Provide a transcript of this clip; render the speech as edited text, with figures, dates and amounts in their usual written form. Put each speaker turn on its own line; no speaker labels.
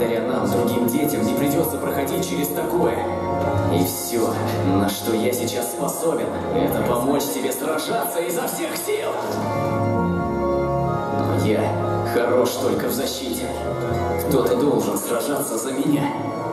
благодаря нам, другим детям, не придется проходить через такое. И все, на что я сейчас способен, это помочь тебе сражаться изо всех сил. Но я хорош только в защите. Кто-то должен сражаться за меня.